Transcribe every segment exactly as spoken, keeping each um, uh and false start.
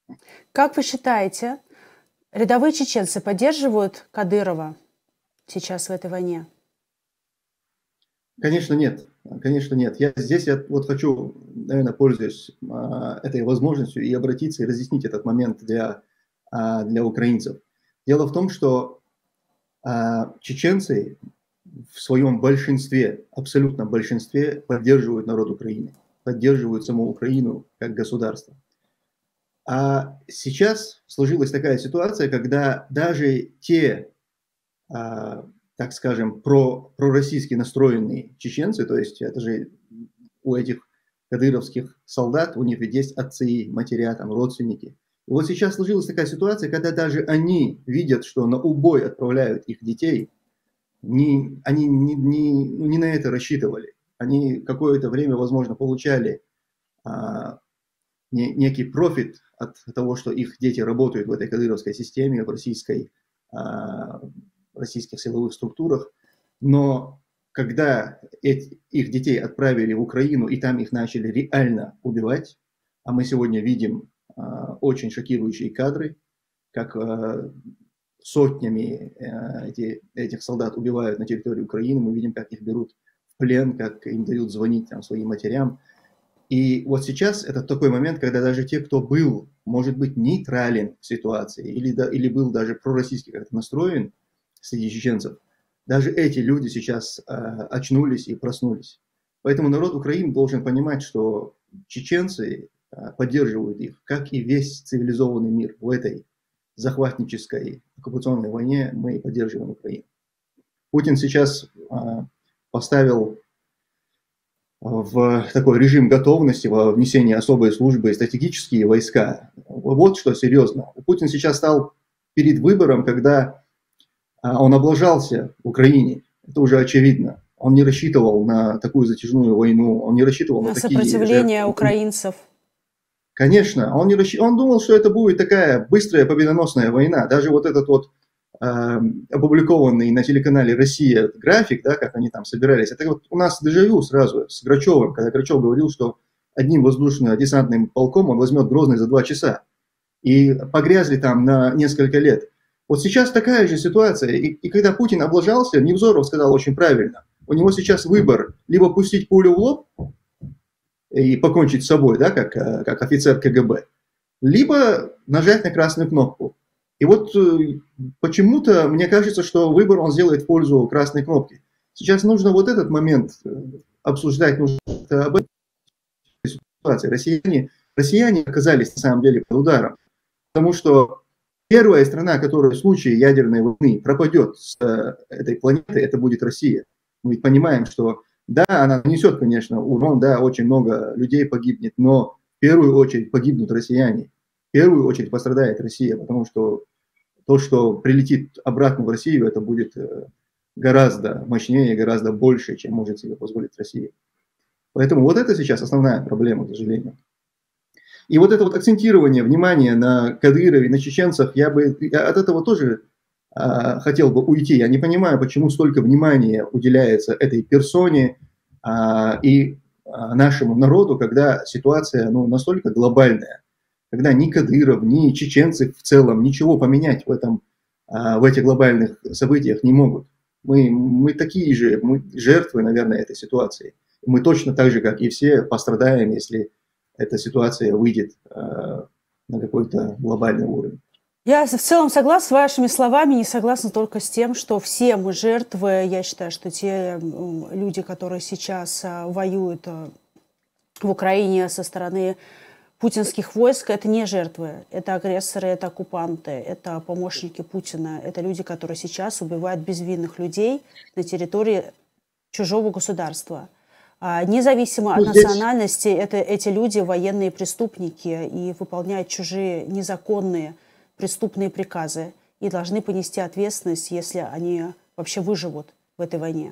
Как вы считаете, рядовые чеченцы поддерживают Кадырова сейчас в этой войне? Конечно, нет. Конечно, нет. Я здесь я вот хочу, наверное, пользуясь а, этой возможностью, и обратиться и разъяснить этот момент для, а, для украинцев. Дело в том, что а, чеченцы в своем большинстве, абсолютном большинстве, поддерживают народ Украины, поддерживают саму Украину как государство. А сейчас сложилась такая ситуация, когда даже те, а, так скажем, про, пророссийски настроенные чеченцы, то есть это же у этих кадыровских солдат, у них ведь есть отцы, матеря, там, родственники. И вот сейчас сложилась такая ситуация, когда даже они видят, что на убой отправляют их детей, не, они не, не, ну, не на это рассчитывали. Они какое-то время, возможно, получали а, не, некий профит от того, что их дети работают в этой кадыровской системе, в российской, а, российских силовых структурах, но когда эти, их детей отправили в Украину и там их начали реально убивать, а мы сегодня видим а, очень шокирующие кадры, как а, сотнями а, эти, этих солдат убивают на территории Украины, мы видим, как их берут в плен, как им дают звонить там, своим матерям. И вот сейчас это такой момент, когда даже те, кто был, может быть, нейтрален в ситуации, или, да, или был даже пророссийски как-то настроен среди чеченцев, даже эти люди сейчас э, очнулись и проснулись. Поэтому народ Украины должен понимать, что чеченцы э, поддерживают их, как и весь цивилизованный мир в этой захватнической оккупационной войне мы поддерживаем Украину. Путин сейчас э, поставил в такой режим готовности во внесении особой службы и стратегические войска. Вот что серьезно. Путин сейчас стал перед выбором, когда он облажался в Украине. Это уже очевидно. Он не рассчитывал на такую затяжную войну, он не рассчитывал на, На такие сопротивление жертвы. украинцев. Конечно, он, не расщ... он думал, что это будет такая быстрая победоносная война. Даже вот этот вот э, опубликованный на телеканале «Россия» график, да, как они там собирались, это вот у нас дежавю сразу с Грачевым, когда Грачев говорил, что одним воздушно-десантным полком он возьмет Грозный за два часа. И погрязли там на несколько лет. Вот сейчас такая же ситуация. И, и когда Путин облажался, Невзоров сказал очень правильно. У него сейчас выбор: либо пустить пулю в лоб и покончить с собой, да, как, как офицер КГБ, либо нажать на красную кнопку. И вот почему-то мне кажется, что выбор он сделает в пользу красной кнопки. Сейчас нужно вот этот момент обсуждать, нужно об этой ситуации. Россияне, россияне оказались на самом деле под ударом, потому что первая страна, которая в случае ядерной войны пропадет с этой планеты, это будет Россия. Мы ведь понимаем, что да, она несет, конечно, урон, да, очень много людей погибнет, но в первую очередь погибнут россияне. В первую очередь пострадает Россия, потому что то, что прилетит обратно в Россию, это будет гораздо мощнее, гораздо больше, чем может себе позволить Россия. Поэтому вот это сейчас основная проблема, к сожалению. И вот это вот акцентирование внимания на Кадырове, на чеченцах, я бы я от этого тоже а, хотел бы уйти. Я не понимаю, почему столько внимания уделяется этой персоне а, и а, нашему народу, когда ситуация ну, настолько глобальная, когда ни Кадыров, ни чеченцы в целом ничего поменять в, этом, а, в этих глобальных событиях не могут. Мы, мы такие же мы жертвы, наверное, этой ситуации. Мы точно так же, как и все, пострадаем, если эта ситуация выйдет э, на какой-то глобальный уровень. Я в целом согласна с вашими словами, не согласна только с тем, что все мы жертвы. Я считаю, что те люди, которые сейчас воюют в Украине со стороны путинских войск, это не жертвы, это агрессоры, это оккупанты, это помощники Путина, это люди, которые сейчас убивают безвинных людей на территории чужого государства. Независимо от национальности, это, эти люди военные преступники и выполняют чужие незаконные преступные приказы и должны понести ответственность, если они вообще выживут в этой войне.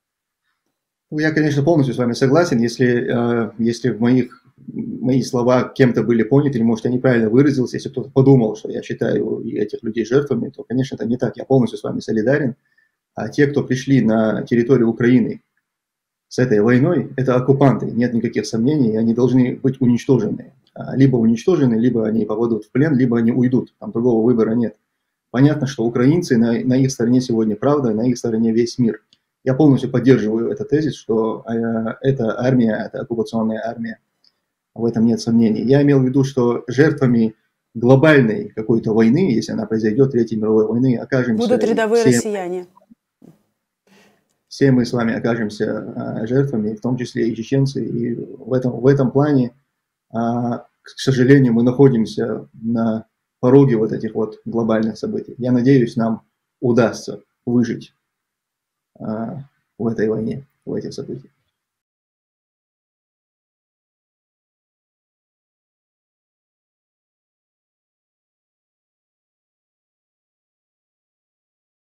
Я, конечно, полностью с вами согласен. Если, если в моих, мои слова кем-то были поняты, или, может, я неправильно выразился, если кто-то подумал, что я считаю этих людей жертвами, то, конечно, это не так. Я полностью с вами солидарен. А те, кто пришли на территорию Украины, с этой войной, это оккупанты, нет никаких сомнений, они должны быть уничтожены. Либо уничтожены, либо они попадут в плен, либо они уйдут, там другого выбора нет. Понятно, что украинцы, на, на их стороне сегодня правда, на их стороне весь мир. Я полностью поддерживаю этот тезис, что э, эта армия, это оккупационная армия, в этом нет сомнений. Я имел в виду, что жертвами глобальной какой-то войны, если она произойдет, Третьей мировой войны, окажемся... Будут рядовые все, россияне. Все мы с вами окажемся а, жертвами, в том числе и чеченцы. И в этом, в этом плане, а, к сожалению, мы находимся на пороге вот этих вот глобальных событий. Я надеюсь, нам удастся выжить а, в этой войне, в этих событиях.